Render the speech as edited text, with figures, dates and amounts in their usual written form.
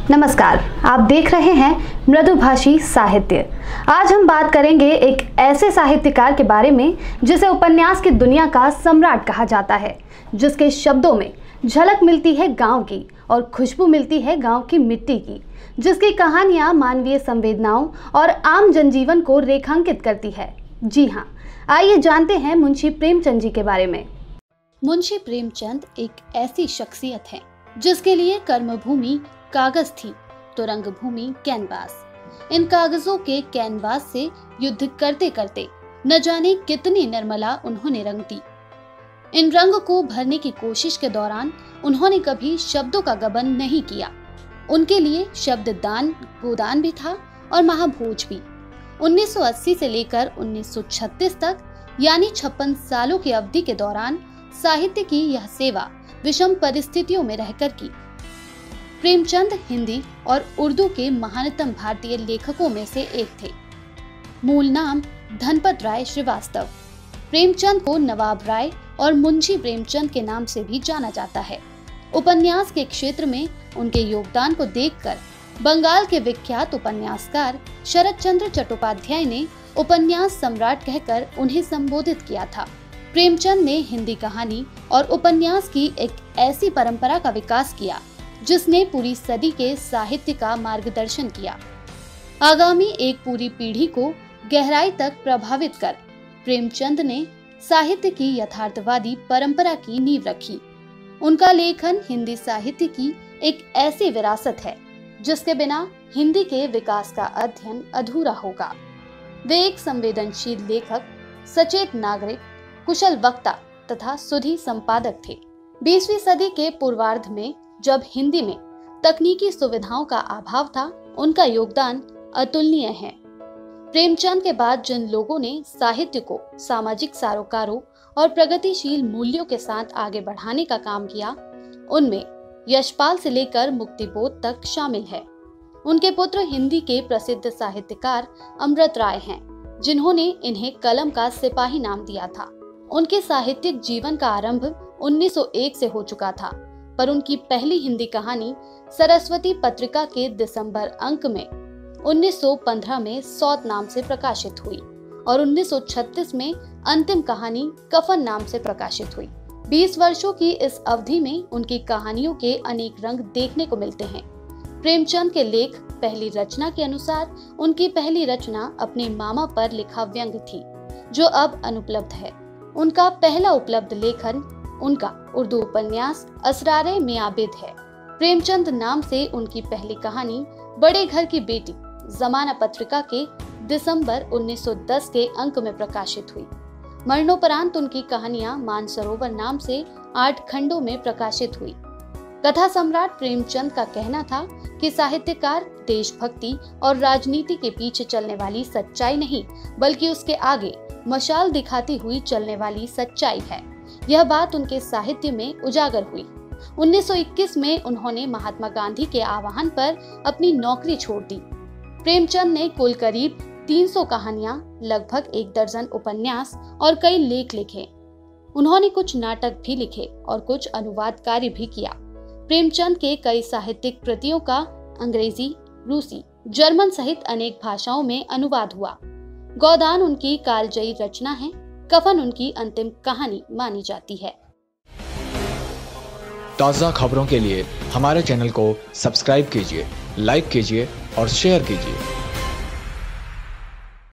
नमस्कार, आप देख रहे हैं मृदुभाषी साहित्य। आज हम बात करेंगे एक ऐसे साहित्यकार के बारे में जिसे उपन्यास की दुनिया का सम्राट कहा जाता है, जिसके शब्दों में झलक मिलती है गांव की और खुशबू मिलती है गांव की मिट्टी की, जिसकी कहानियां मानवीय संवेदनाओं और आम जनजीवन को रेखांकित करती है। जी हाँ, आइए जानते हैं मुंशी प्रेमचंद जी के बारे में। मुंशी प्रेमचंद एक ऐसी शख्सियत है जिसके लिए कर्मभूमि कागज थी तो रंगभूमि कैनवास। इन कागजों के कैनवास से युद्ध करते करते न जाने कितनी निर्मला उन्होंने रंग दी। इन रंग को भरने की कोशिश के दौरान उन्होंने कभी शब्दों का गबन नहीं किया। उनके लिए शब्द दान गोदान भी था और महाभोज भी। 1980 से लेकर 1936 तक यानी 56 सालों की अवधि के दौरान साहित्य की यह सेवा विषम परिस्थितियों में रहकर की। प्रेमचंद हिंदी और उर्दू के महानतम भारतीय लेखकों में से एक थे। मूल नाम धनपत राय श्रीवास्तव। प्रेमचंद को नवाब राय और मुंशी प्रेमचंद के नाम से भी जाना जाता है। उपन्यास के क्षेत्र में उनके योगदान को देखकर बंगाल के विख्यात उपन्यासकार शरत चंद्र चट्टोपाध्याय ने उपन्यास सम्राट कहकर उन्हें संबोधित किया था। प्रेमचंद ने हिंदी कहानी और उपन्यास की एक ऐसी परंपरा का विकास किया जिसने पूरी सदी के साहित्य का मार्गदर्शन किया। आगामी एक पूरी पीढ़ी को गहराई तक प्रभावित कर प्रेमचंद ने साहित्य की यथार्थवादी परंपरा की नींव रखी। उनका लेखन हिंदी साहित्य की एक ऐसी विरासत है जिसके बिना हिंदी के विकास का अध्ययन अधूरा होगा। वे एक संवेदनशील लेखक, सचेत नागरिक, कुशल वक्ता तथा सुधी संपादक थे। 20वीं सदी के पूर्वार्ध में जब हिंदी में तकनीकी सुविधाओं का अभाव था, उनका योगदान अतुलनीय है। प्रेमचंद के बाद जिन लोगों ने साहित्य को सामाजिक सरोकारों और प्रगतिशील मूल्यों के साथ आगे बढ़ाने का काम किया, उनमें यशपाल से लेकर मुक्तिबोध तक शामिल है। उनके पुत्र हिंदी के प्रसिद्ध साहित्यकार अमृत राय हैं, जिन्होंने इन्हें कलम का सिपाही नाम दिया था। उनके साहित्यिक जीवन का आरंभ 1901 से हो चुका था, पर उनकी पहली हिंदी कहानी सरस्वती पत्रिका के दिसंबर अंक में 1915 में सौत नाम से प्रकाशित हुई और 1936 में अंतिम कहानी कफन नाम से प्रकाशित हुई। 20 वर्षों की इस अवधि में उनकी कहानियों के अनेक रंग देखने को मिलते हैं। प्रेमचंद के लेख पहली रचना के अनुसार उनकी पहली रचना अपने मामा पर लिखा व्यंग थी, जो अब अनुपलब्ध है। उनका पहला उपलब्ध लेखन उनका उर्दू उपन्यास असरारे में आबिद है। प्रेमचंद नाम से उनकी पहली कहानी बड़े घर की बेटी जमाना पत्रिका के दिसंबर 1910 के अंक में प्रकाशित हुई। मरणोपरांत उनकी कहानियां मानसरोवर नाम से 8 खंडों में प्रकाशित हुई। कथा सम्राट प्रेमचंद का कहना था कि साहित्यकार देशभक्ति और राजनीति के पीछे चलने वाली सच्चाई नहीं, बल्कि उसके आगे मशाल दिखाती हुई चलने वाली सच्चाई है। यह बात उनके साहित्य में उजागर हुई। 1921 में उन्होंने महात्मा गांधी के आह्वान पर अपनी नौकरी छोड़ दी। प्रेमचंद ने कुल करीब 300 कहानियां, लगभग 1 दर्जन उपन्यास और कई लेख लिखे। उन्होंने कुछ नाटक भी लिखे और कुछ अनुवाद कार्य भी किया। प्रेमचंद के कई साहित्यिक कृतियों का अंग्रेजी, रूसी, जर्मन सहित अनेक भाषाओं में अनुवाद हुआ। गोदान उनकी कालजयी रचना है। कफन उनकी अंतिम कहानी मानी जाती है। ताज़ा खबरों के लिए हमारे चैनल को सब्सक्राइब कीजिए, लाइक कीजिए और शेयर कीजिए।